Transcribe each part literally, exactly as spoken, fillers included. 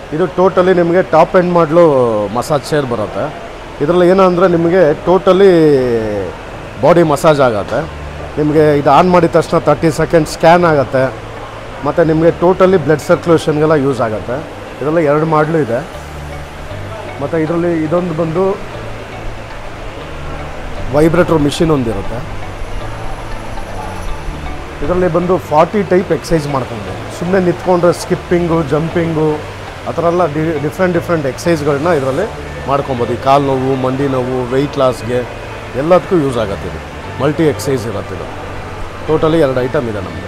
ಇದು ಟೋಟಲಿ ನಿಮಗೆ top end ಮಾಡಲು ಮಸಾಜ್ ಚೇರ್ ಬರುತ್ತೆ. ಇದರಲ್ಲಿ ಏನಂದರೆ ನಿಮಗೆ ಟೋಟಲಿ ಬಾಡಿ ಮಸಾಜ್ ಆಗುತ್ತೆ. ನಿಮಗೆ ಇದು ಆನ್ ಮಾಡಿದ ತಕ್ಷಣ ತರ್ಟಿ ಸೆಕೆಂಡ್ ಸ್ಕ್ಯಾನ್ ಆಗುತ್ತೆ. ಮತ್ತು ನಿಮಗೆ ಟೋಟಲಿ ಬ್ಲಡ್ ಸರ್ಕ್ಯುಲೇಷನ್ಗೆಲ್ಲ ಯೂಸ್ ಆಗುತ್ತೆ. ಇದರಲ್ಲಿ ಎರಡು ಮಾಡಲು ಇದೆ. ಮತ್ತು ಇದರಲ್ಲಿ ಇದೊಂದು ಬಂದು ವೈಬ್ರೇಟರ್ ಮಿಷಿನ್ ಒಂದಿರುತ್ತೆ. ಇದರಲ್ಲಿ ಬಂದು ಫಾರ್ಟಿ ಟೈಪ್ ಎಕ್ಸಸೈಸ್ ಮಾಡ್ಕೊಂಡು ಸುಮ್ಮನೆ ನಿಂತ್ಕೊಂಡ್ರೆ ಸ್ಕಿಪ್ಪಿಂಗು, ಜಂಪಿಂಗು ಆ ಥರ ಎಲ್ಲ ಡಿ ಡಿಫ್ರೆಂಟ್ ಡಿಫ್ರೆಂಟ್ ಎಕ್ಸಸೈಸ್ಗಳನ್ನ ಇದರಲ್ಲಿ ಮಾಡ್ಕೊಬೋದು. ಈ ಕಾಲು ನೋವು, ಮಂಡಿ ನೋವು, ವೆಯ್ಟ್ ಲಾಸ್ಗೆ ಎಲ್ಲದಕ್ಕೂ ಯೂಸ್ ಆಗುತ್ತೆ. ಇದು ಮಲ್ಟಿ ಎಕ್ಸಸೈಸ್ ಇರುತ್ತೆ. ಇದು ಟೋಟಲಿ ಎರಡು ಐಟಮ್ ಇದೆ ನಮಗೆ.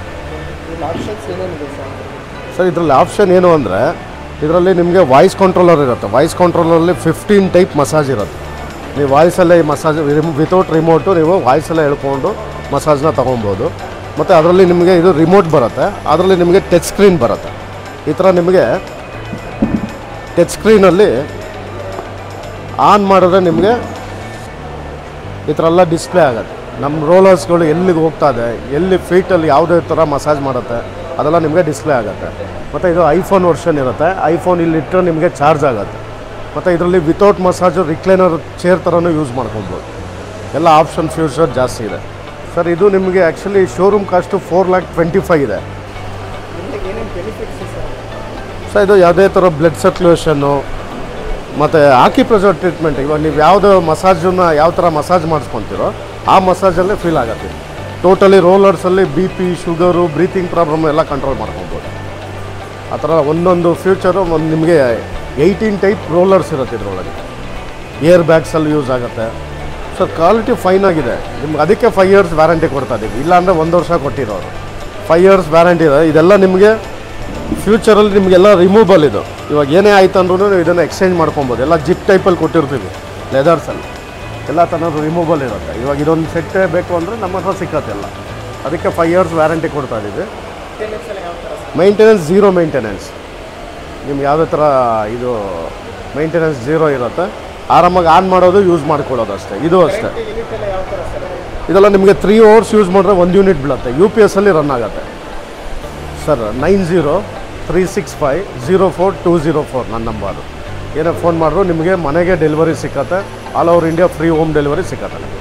ಸರ್ ಇದರಲ್ಲಿ ಆಪ್ಷನ್ ಏನು ಅಂದರೆ ಇದರಲ್ಲಿ ನಿಮಗೆ ವಾಯ್ಸ್ ಕಂಟ್ರೋಲರ್ ಇರುತ್ತೆ. ವಾಯ್ಸ್ ಕಂಟ್ರೋಲರಲ್ಲಿ ಫಿಫ್ಟೀನ್ ಟೈಪ್ ಮಸಾಜ್ ಇರುತ್ತೆ. ನೀವು ವಾಯ್ಸಲ್ಲೇ ಈ ಮಸಾಜ್ ವಿತೌಟ್ ರಿಮೋಟು ನೀವು ವಾಯ್ಸಲ್ಲೇ ಹೇಳ್ಕೊಂಡು ಮಸಾಜ್ನ ತೊಗೊಬೋದು. ಮತ್ತು ಅದರಲ್ಲಿ ನಿಮಗೆ ಇದು ರಿಮೋಟ್ ಬರುತ್ತೆ. ಅದರಲ್ಲಿ ನಿಮಗೆ ಟಚ್ ಸ್ಕ್ರೀನ್ ಬರುತ್ತೆ. ಈ ಥರ ನಿಮಗೆ ಟಚ್ ಸ್ಕ್ರೀನಲ್ಲಿ ಆನ್ ಮಾಡಿದ್ರೆ ನಿಮಗೆ ಈ ಥರ ಎಲ್ಲ ಡಿಸ್ಪ್ಲೇ ಆಗುತ್ತೆ. ನಮ್ಮ ರೋಲರ್ಸ್ಗಳು ಎಲ್ಲಿಗೆ ಹೋಗ್ತಾ ಇದೆ, ಎಲ್ಲಿ ಫೀಟಲ್ಲಿ ಯಾವುದೇ ಥರ ಮಸಾಜ್ ಮಾಡುತ್ತೆ ಅದೆಲ್ಲ ನಿಮಗೆ ಡಿಸ್ಪ್ಲೇ ಆಗುತ್ತೆ. ಮತ್ತು ಇದು ಐಫೋನ್ ವರ್ಷನ್ ಇರುತ್ತೆ. ಐಫೋನ್ ಇಲ್ಲಿ ಇಟ್ಟರೆ ನಿಮಗೆ ಚಾರ್ಜ್ ಆಗುತ್ತೆ. ಮತ್ತು ಇದರಲ್ಲಿ ವಿತೌಟ್ ಮಸಾಜು ರಿಕ್ಲೈನರ್ ಚೇರ್ ಥರನೂ ಯೂಸ್ ಮಾಡ್ಕೊಬೋದು. ಎಲ್ಲ ಆಪ್ಷನ್ ಫ್ಯೂಚರ್ ಜಾಸ್ತಿ ಇದೆ. ಸರ್ ಇದು ನಿಮಗೆ actually showroom cost four lakh twenty five ಇದೆ. ಸರ್ ಇದು ಯಾವುದೇ ಥರ ಬ್ಲಡ್ ಸರ್ಕ್ಯುಲೇಷನ್ನು ಮತ್ತು ಆಕ್ಯುಪ್ರೆಷರ್ ಟ್ರೀಟ್ಮೆಂಟ್, ಇವಾಗ ನೀವು ಯಾವುದೋ ಮಸಾಜನ್ನ ಯಾವ ಥರ ಮಸಾಜ್ ಮಾಡಿಸ್ಕೊತೀರೋ ಆ ಮಸಾಜಲ್ಲೇ ಫೀಲ್ ಆಗುತ್ತೆ. ಟೋಟಲಿ ರೋಲರ್ಸಲ್ಲಿ B P, sugar, breathing problem ಎಲ್ಲ ಕಂಟ್ರೋಲ್ ಮಾಡ್ಕೊಬೋದು. ಆ ಥರ ಒಂದೊಂದು ಫ್ಯೂಚರು ಒಂದು ನಿಮಗೆ ಏಯ್ಟೀನ್ ಟೈಪ್ ರೋಲರ್ಸ್ ಇರುತ್ತೆ ಇದರೊಳಗೆ. ಏರ್ ಬ್ಯಾಗ್ಸಲ್ಲಿ ಯೂಸ್ ಆಗುತ್ತೆ. ಸೊ ಕ್ವಾಲಿಟಿ ಫೈನ್ ಆಗಿದೆ. ನಿಮ್ಗೆ ಅದಕ್ಕೆ ಫೈವ್ ಇಯರ್ಸ್ ವ್ಯಾರಂಟಿ ಕೊಡ್ತಾ ಇದ್ದೀವಿ. ಇಲ್ಲಾಂದರೆ ಒಂದು ವರ್ಷ ಕೊಟ್ಟಿರೋರು. ಫೈವ್ ಇಯರ್ಸ್ ವ್ಯಾರಂಟಿ ಇದೆ. ಇದೆಲ್ಲ ನಿಮಗೆ ಫ್ಯೂಚರಲ್ಲಿ ನಿಮಗೆಲ್ಲ ರಿಮೂವಬಲ್. ಇದು ಇವಾಗ ಏನೇ ಆಯ್ತು ಅಂದ್ರೂ ನೀವು ಇದನ್ನು ಎಕ್ಸ್ಚೇಂಜ್ ಮಾಡ್ಕೊಬೋದು. ಎಲ್ಲ ಜಿಪ್ ಟೈಪಲ್ಲಿ ಕೊಟ್ಟಿರ್ತೀವಿ ಲೆದರ್ಸಲ್ಲಿ. ಎಲ್ಲ ಥರದ್ದು ರಿಮೂವಬಲ್ ಇರುತ್ತೆ. ಇವಾಗ ಇದೊಂದು ಸೆಟ್ಟೇ ಬೇಕು ಅಂದರೆ ನಮ್ಮ ಹತ್ರ ಸಿಕ್ಕತ್ತೆಲ್ಲ. ಅದಕ್ಕೆ ಫೈವ್ ಇಯರ್ಸ್ ವ್ಯಾರಂಟಿ ಕೊಡ್ತಾ ಇದ್ದೀವಿ. Maintenance zero maintenance. ನಿಮ್ಗೆ ಯಾವುದೇ ಥರ ಇದು ಮೈಂಟೆನೆನ್ಸ್ ಝೀರೋ ಇರುತ್ತೆ. ಆರಾಮಾಗಿ ಆನ್ ಮಾಡೋದು, ಯೂಸ್ ಮಾಡ್ಕೊಳ್ಳೋದು ಅಷ್ಟೇ. ಇದು ಅಷ್ಟೇ. ಇದೆಲ್ಲ ನಿಮಗೆ ತ್ರೀ ಅವರ್ಸ್ ಯೂಸ್ ಮಾಡಿದ್ರೆ ಒಂದು ಯೂನಿಟ್ ಬೀಳುತ್ತೆ. ಯು ಪಿ ಎಸ್ ಅಲ್ಲಿ ರನ್ ಆಗುತ್ತೆ. Sir nine zero three six five zero four two zero four ನನ್ನ ನಂಬರು. ಏನೇ ಫೋನ್ ಮಾಡಿದ್ರು ನಿಮಗೆ ಮನೆಗೆ ಡೆಲಿವರಿ ಸಿಕ್ಕತ್ತೆ. All over India free home delivery ಸಿಕ್ಕತ್ತೆ.